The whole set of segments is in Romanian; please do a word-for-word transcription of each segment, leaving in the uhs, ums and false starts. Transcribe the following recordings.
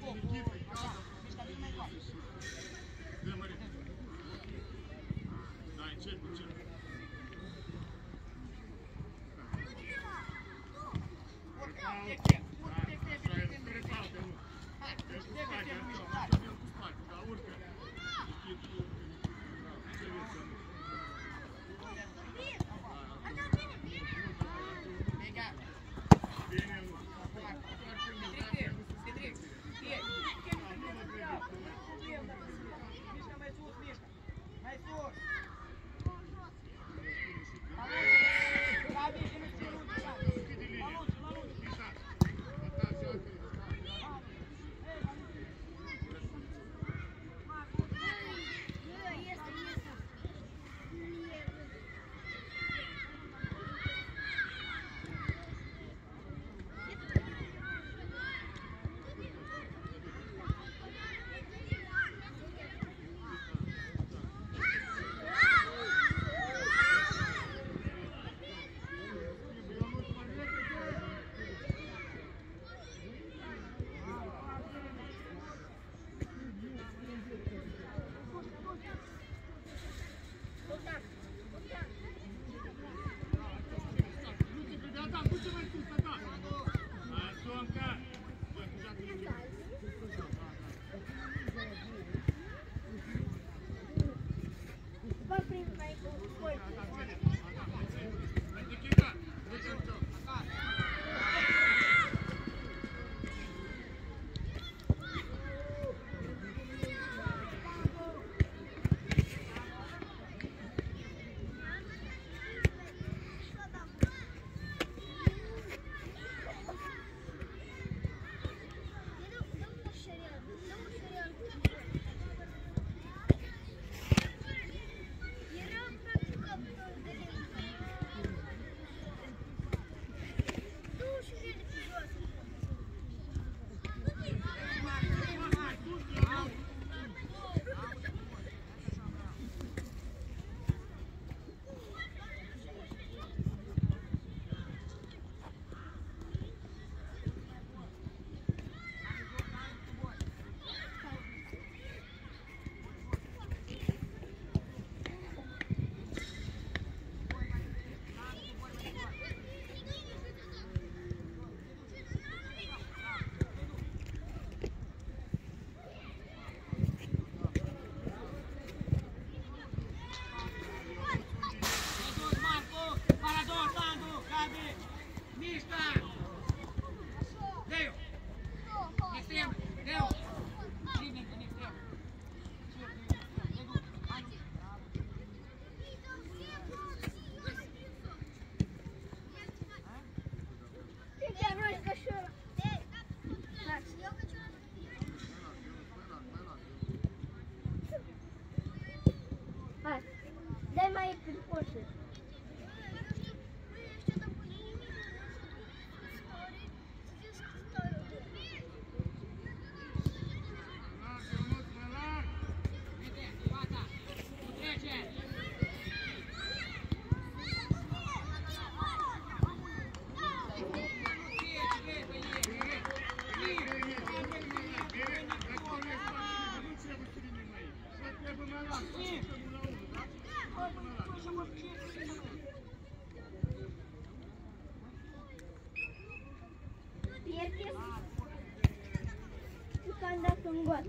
un gol.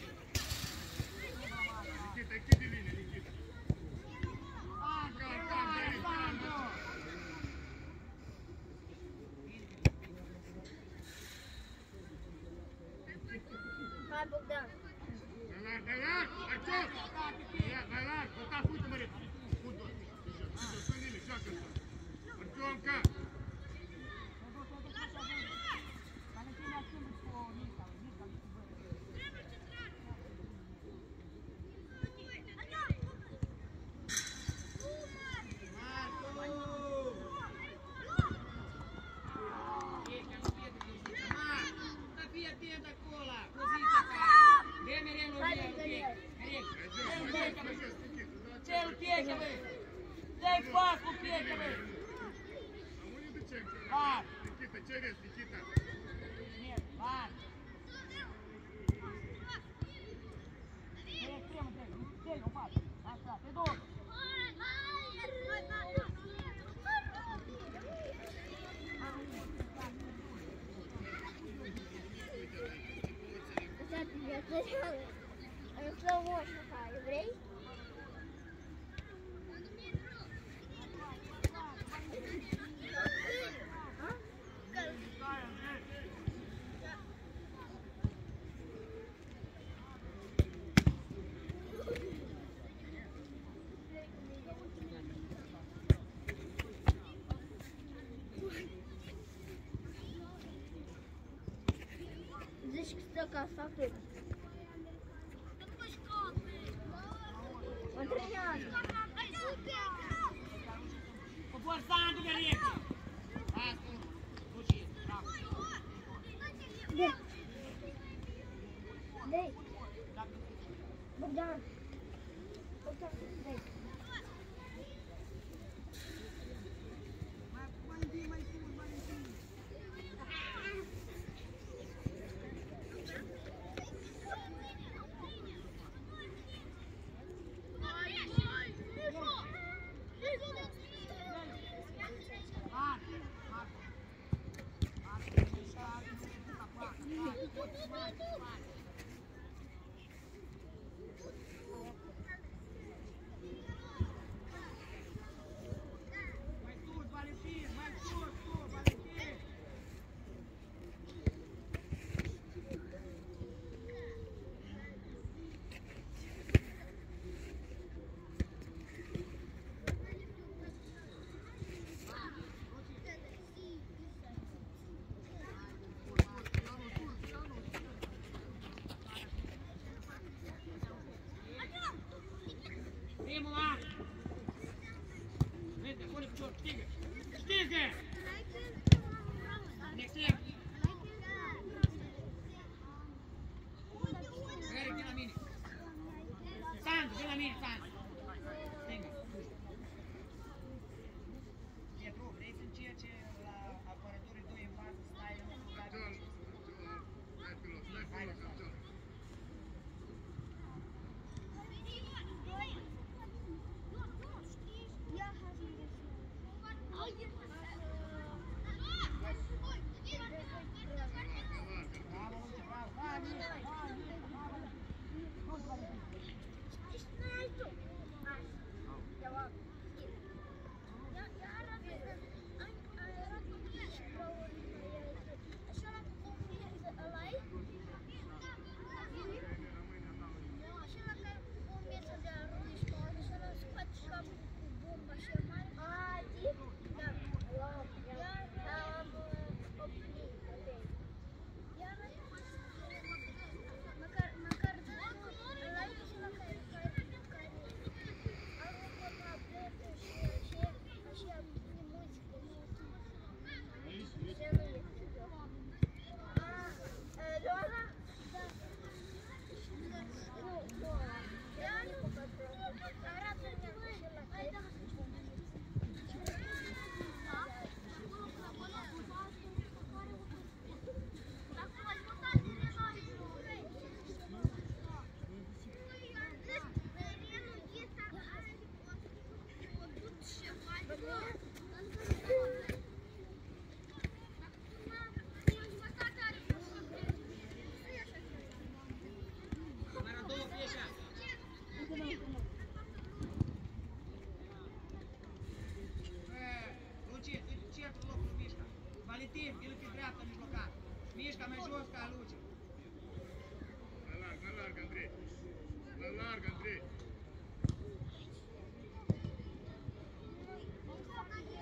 Hai, Bogdan. atât. Antrenează. Forțandu Gărie! Asta, Lucie, bravo! Dei! Dei! Bogdan! Bogdan, dei! Vemo lá! Vem, põe pro outro, stiga! Stiga! Next year! Eric, de la mine! Sandro, de la mine, Sandro! Venga! Pietru, vrei să încerci la apărătorii doi în față, stai în față? Hai, Valentin, el pe dreapta mijlocat. Mișca mai jos ca Luce. La larg, la larg, Andrei. La larg, Andrei.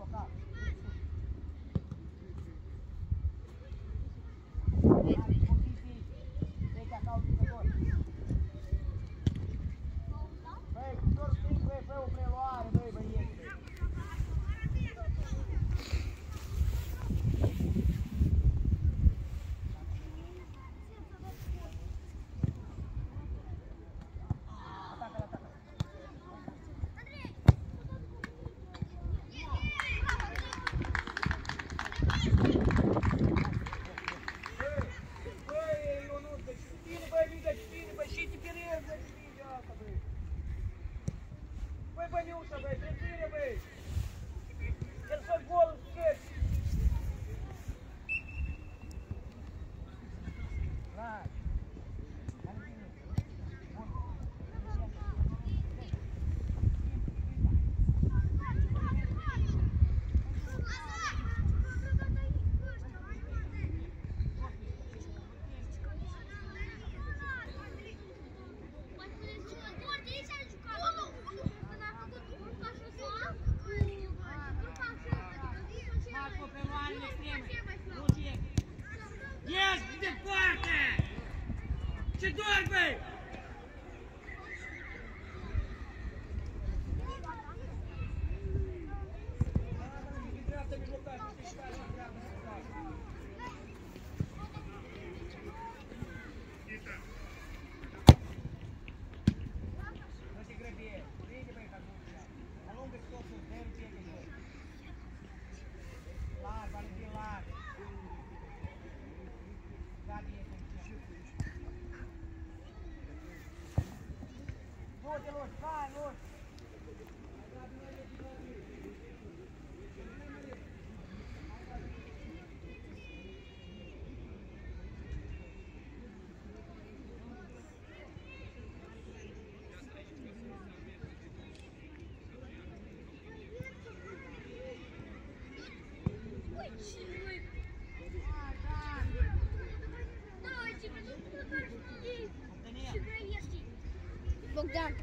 blocat. Poziții. Trece acolo jucător. Băi, ușor stâng, băi, fă o preluare, băi, băieți. Ce doar, băi! Bogdan.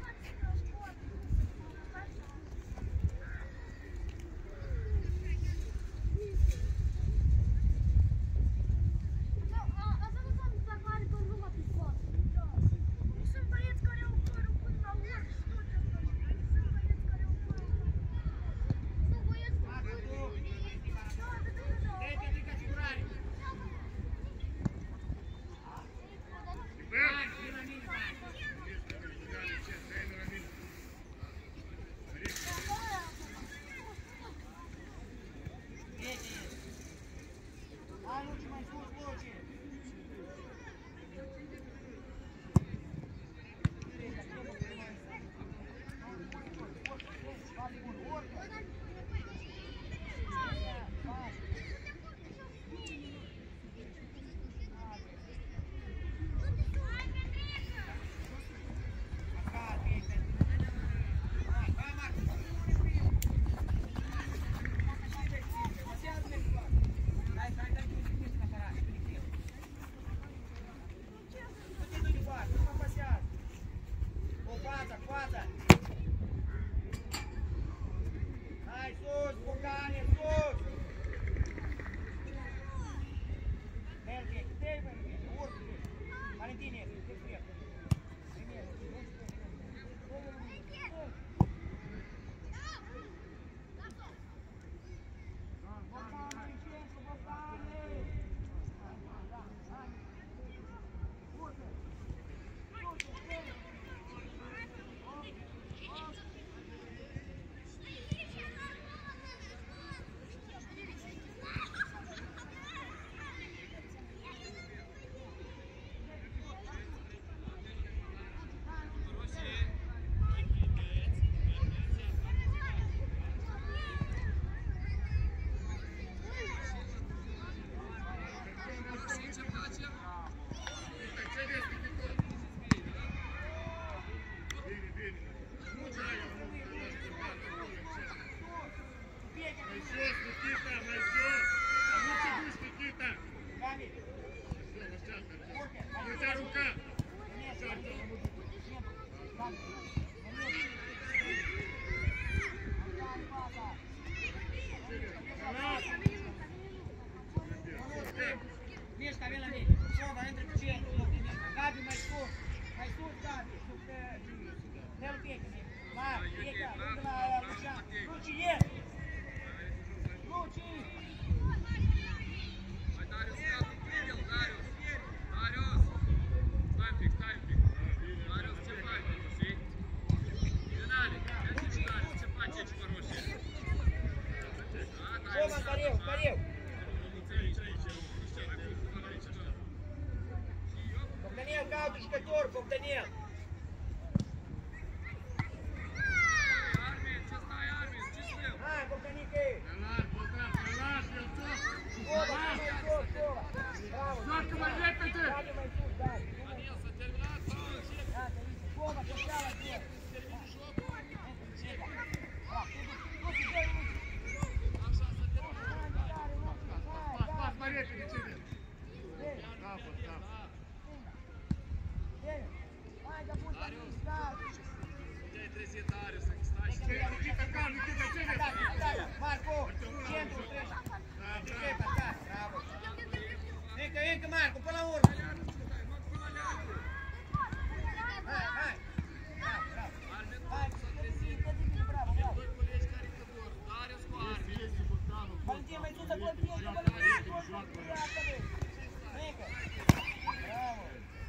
să blochezi, să blochezi, blochezi, Încă! Bravo!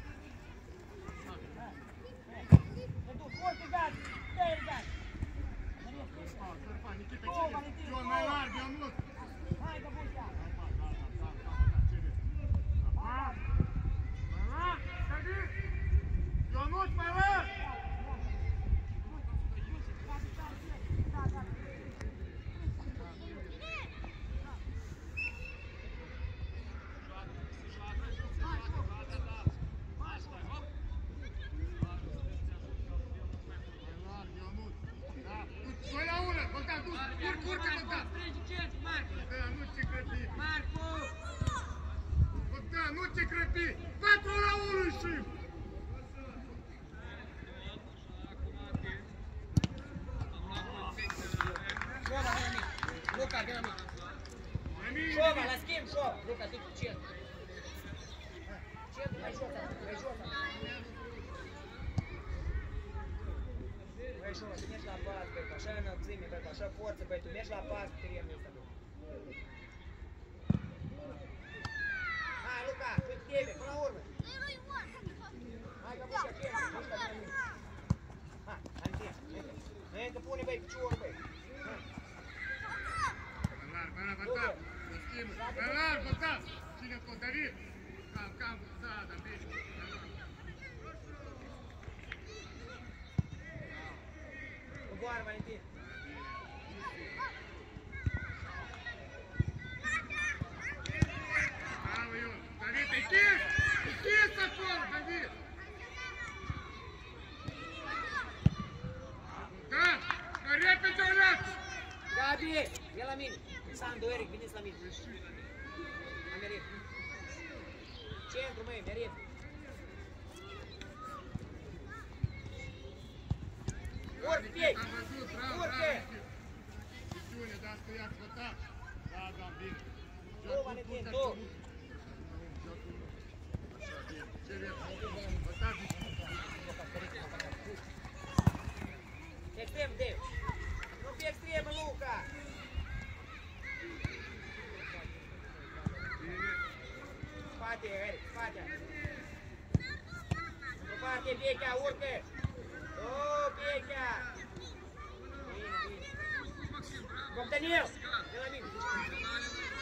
Te duci, forte, gata! Dă-i, gata! Oh, Valentin! Ion, mai larg, Ionuț! Hai, că bun ia! Ionuț, mai larg! Nu te crăpi! patru la unu ieșim! Șova, vine mic! Luca, vine mic! Șova, la schimb, șova! Luca, du-te cu centru! Centru mai jos, mai jos! Băi, șova, tu mergi la pas, băi, așa înălțime, băi, așa forță, băi, tu mergi la pas, terenul ăsta, băi! Hai, Luca, tu teme, până la urmă! Hai, că bușa teme, bușa vine mic! Hai, Valentin, încă! Încă pune, băi, piciorul, băi! Mai larg, mai larg, Bătav! Să schimbă! Mai larg, Bătav! Cine tot, David? Cam, cam, da, da, bine! Coboară, Valentin! Bravo, Ion! David, te chis! Te chis acolo, David! Da! Mai repede o leață! Gabi, e la mine! Sandu, Eric, veniți la mine! Hai, Merin! Centru, măi, Merin! Urcă! Am văzut, bravo, Urcă! bravo! Chestiune, da, stăiați, Bătav! Da, da, bine! Tu, Valentin, tu! Așa, bine! Ce vezi? Bătav, Extrem, Dave! Nu fi extremă, Luca! Spate, Eric, spate! Spate, Bechea, urcă! O, Bechea! Bine, bine! Bogdanil! De la mine!